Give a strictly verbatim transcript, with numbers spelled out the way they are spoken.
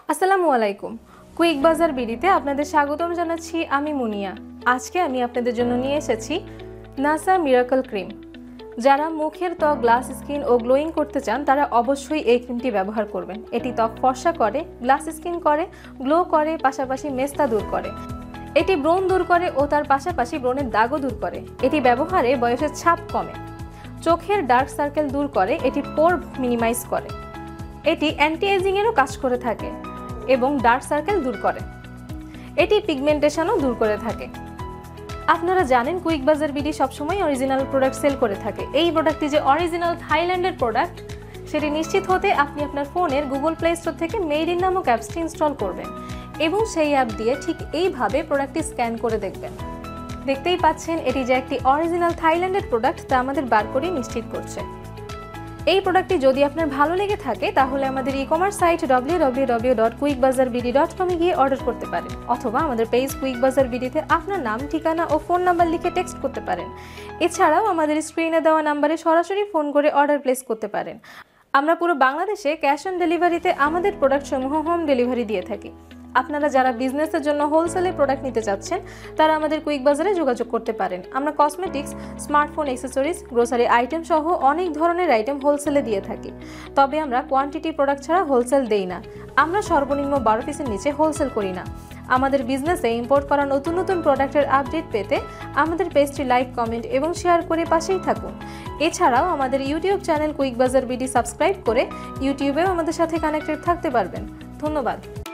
আসসালামু আলাইকুম। কুইক বাজার বিডিতে আপনাদের স্বাগতম জানাচ্ছি আমি মুনিয়া। আজকে আমি আপনাদের জন্য নিয়ে এসেছি নাসা মিরাকল ক্রিম। যারা মুখের ত্বক, গ্লাস স্কিন ও গ্লোয়িং করতে চান তারা অবশ্যই এই ক্রিমটি ব্যবহার করবেন। এটি ত্বক ফর্সা করে, গ্লাস স্কিন করে, গ্লো করে, পাশাপাশি মেস্তা দূর করে। এটি ব্রণ দূর করে ও তার পাশাপাশি ব্রণের দাগও দূর করে। এটি ব্যবহারে বয়সের ছাপ কমে, চোখের ডার্ক সার্কেল দূর করে, এটি পোর মিনিমাইজ করে, এটি অ্যান্টি এজিং এরও কাজ করে থাকে এবং ডার্ক সার্কেল দূর করে। এটি পিগমেন্টেশনও দূর করে থাকে। আপনারা জানেন কুইক বাজার বিডি সবসময় অরিজিনাল প্রোডাক্ট সেল করে থাকে। এই প্রোডাক্টটি যে অরিজিনাল থাইল্যান্ডের প্রোডাক্ট সেটি নিশ্চিত হতে আপনি আপনার ফোনের গুগল প্লে স্টোর থেকে মেড ইন নামক অ্যাপসটি ইনস্টল করবেন এবং সেই অ্যাপ দিয়ে ঠিক এইভাবে প্রোডাক্টটি স্ক্যান করে দেখবেন। দেখতেই পাচ্ছেন এটি যে একটি অরিজিনাল থাইল্যান্ডের প্রোডাক্ট তা আমাদের বার করে নিশ্চিত করছে। এই প্রোডাক্টটি যদি আপনার ভালো লেগে থাকে তাহলে আমাদের e commerce site W W W dot quick বাজার বিডি ডট কম এ গিয়ে অর্ডার করতে পারেন, অথবা আমাদের পেজ কুইক বাজার বিডিতে আপনার নাম, ঠিকানা ও ফোন নাম্বার লিখে টেক্সট করতে পারেন। এছাড়াও আমাদের স্ক্রিনে দেওয়া নাম্বারে সরাসরি ফোন করে অর্ডার প্লেস করতে পারেন। আমরা পুরো বাংলাদেশে ক্যাশ অন ডেলিভারিতে আমাদের প্রোডাক্টসমূহ হোম ডেলিভারি দিয়ে থাকি। আপনারা যারা বিজনেসের জন্য হোলসেলে প্রোডাক্ট নিতে চাচ্ছেন তারা আমাদের কুইক বাজারে যোগাযোগ করতে পারেন। আমরা cosmetics, smartphone accessories, grocery item সহ অনেক ধরনের আইটেম হোলসেলে দিয়ে থাকি। তবে আমরা কোয়ান্টিটি প্রোডাক্ট ছাড়া হোলসেল দেই না। আমরা সর্বনিম্ন বারো পিসের নিচে হোলসেল করি না। আমাদের বিজনেসে ইম্পোর্ট করা নতুন নতুন প্রোডাক্টের আপডেট পেতে আমাদের পেজটি লাইক, কমেন্ট এবং শেয়ার করে পাশেই থাকুন। এছাড়াও আমাদের ইউটিউব চ্যানেল কুইক বাজার বিডি সাবস্ক্রাইব করে ইউটিউবেও আমাদের সাথে কানেক্টেড থাকতে পারবেন। ধন্যবাদ।